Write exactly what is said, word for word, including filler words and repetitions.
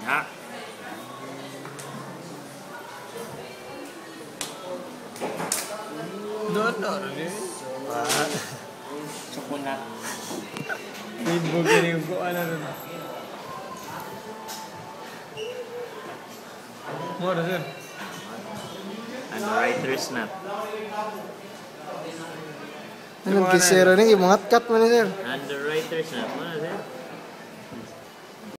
Ha? Donor ni. Wah. Coconut. Ibu gini ko ano rin. Mo rin sir. Underwriter's nut. Ano kisira ning imongat kat man ni sir. Underwriter's nut. Ano